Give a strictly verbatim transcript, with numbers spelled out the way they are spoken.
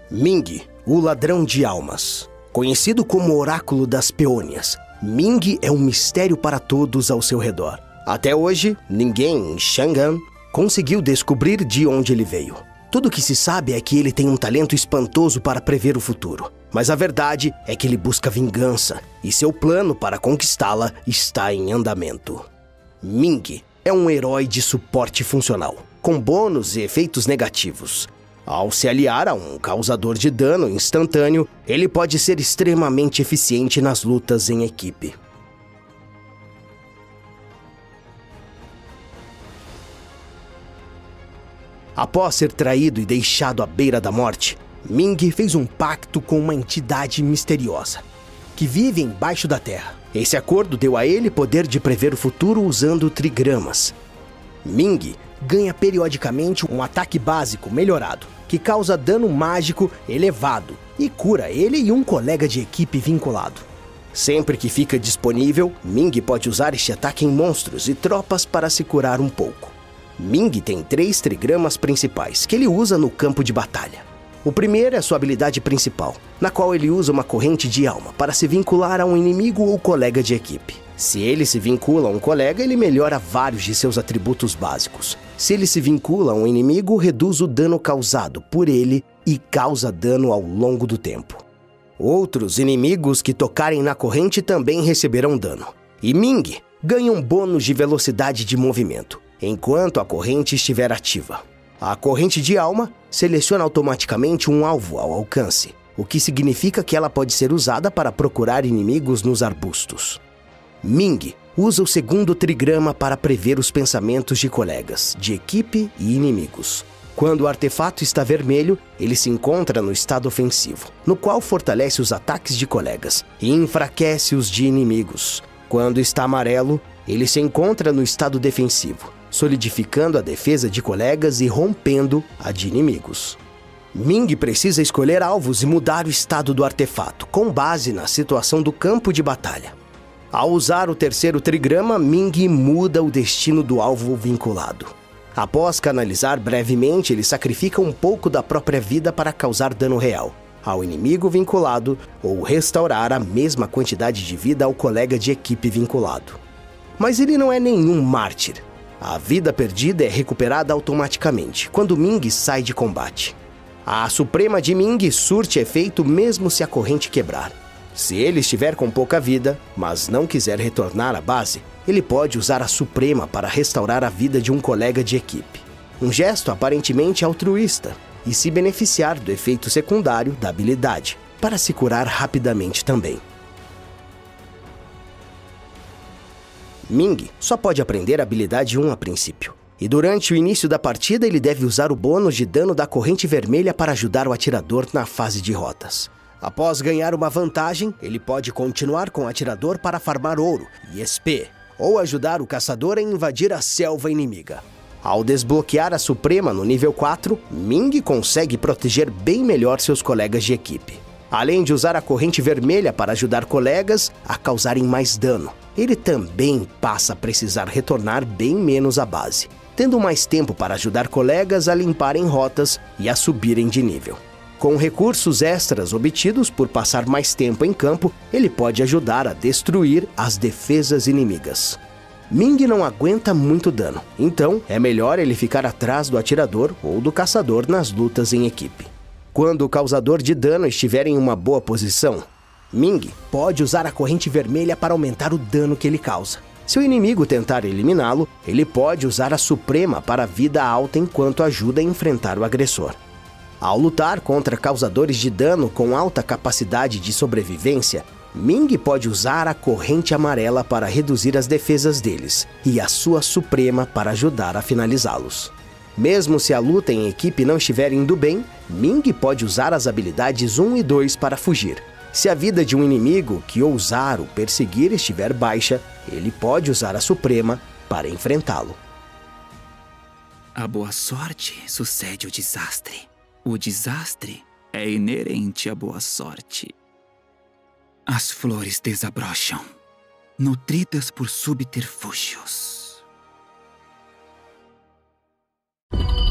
Ming, o ladrão de almas. Conhecido como Oráculo das Peônias, Ming é um mistério para todos ao seu redor. Até hoje, ninguém em Chang'an conseguiu descobrir de onde ele veio. Tudo que se sabe é que ele tem um talento espantoso para prever o futuro. Mas a verdade é que ele busca vingança, e seu plano para conquistá-la está em andamento. Ming é um herói de suporte funcional, com bônus e efeitos negativos. Ao se aliar a um causador de dano instantâneo, ele pode ser extremamente eficiente nas lutas em equipe. Após ser traído e deixado à beira da morte, Ming fez um pacto com uma entidade misteriosa, que vive embaixo da terra. Esse acordo deu a ele poder de prever o futuro usando trigramas. Ming ganha periodicamente um ataque básico melhorado, que causa dano mágico elevado e cura ele e um colega de equipe vinculado. Sempre que fica disponível, Ming pode usar este ataque em monstros e tropas para se curar um pouco. Ming tem três trigramas principais que ele usa no campo de batalha. O primeiro é sua habilidade principal, na qual ele usa uma corrente de alma para se vincular a um inimigo ou colega de equipe. Se ele se vincula a um colega, ele melhora vários de seus atributos básicos. Se ele se vincula a um inimigo, reduz o dano causado por ele e causa dano ao longo do tempo. Outros inimigos que tocarem na corrente também receberão dano. E Ming ganha um bônus de velocidade de movimento, enquanto a corrente estiver ativa. A corrente de alma seleciona automaticamente um alvo ao alcance, o que significa que ela pode ser usada para procurar inimigos nos arbustos. Ming usa o segundo trigrama para prever os pensamentos de colegas, de equipe e inimigos. Quando o artefato está vermelho, ele se encontra no estado ofensivo, no qual fortalece os ataques de colegas e enfraquece os de inimigos. Quando está amarelo, ele se encontra no estado defensivo, solidificando a defesa de colegas e rompendo a de inimigos. Ming precisa escolher alvos e mudar o estado do artefato, com base na situação do campo de batalha. Ao usar o terceiro trigrama, Ming muda o destino do alvo vinculado. Após canalizar brevemente, ele sacrifica um pouco da própria vida para causar dano real ao inimigo vinculado ou restaurar a mesma quantidade de vida ao colega de equipe vinculado. Mas ele não é nenhum mártir. A vida perdida é recuperada automaticamente quando Ming sai de combate. A Suprema de Ming surte efeito mesmo se a corrente quebrar. Se ele estiver com pouca vida, mas não quiser retornar à base, ele pode usar a Suprema para restaurar a vida de um colega de equipe. Um gesto aparentemente altruísta, e se beneficiar do efeito secundário da habilidade, para se curar rapidamente também. Ming só pode aprender a habilidade um a princípio, e durante o início da partida ele deve usar o bônus de dano da corrente vermelha para ajudar o atirador na fase de rotas. Após ganhar uma vantagem, ele pode continuar com o atirador para farmar ouro e X P, ou ajudar o caçador a invadir a selva inimiga. Ao desbloquear a Suprema no nível quatro, Ming consegue proteger bem melhor seus colegas de equipe. Além de usar a corrente vermelha para ajudar colegas a causarem mais dano, ele também passa a precisar retornar bem menos à base, tendo mais tempo para ajudar colegas a limparem rotas e a subirem de nível. Com recursos extras obtidos por passar mais tempo em campo, ele pode ajudar a destruir as defesas inimigas. Ming não aguenta muito dano, então é melhor ele ficar atrás do atirador ou do caçador nas lutas em equipe. Quando o causador de dano estiver em uma boa posição, Ming pode usar a corrente vermelha para aumentar o dano que ele causa. Se o inimigo tentar eliminá-lo, ele pode usar a Suprema para vida alta enquanto ajuda a enfrentar o agressor. Ao lutar contra causadores de dano com alta capacidade de sobrevivência, Ming pode usar a corrente amarela para reduzir as defesas deles e a sua Suprema para ajudar a finalizá-los. Mesmo se a luta em equipe não estiver indo bem, Ming pode usar as habilidades um e dois para fugir. Se a vida de um inimigo que ousar o perseguir estiver baixa, ele pode usar a Suprema para enfrentá-lo. A boa sorte sucede o desastre. O desastre é inerente à boa sorte. As flores desabrocham, nutridas por subterfúgios.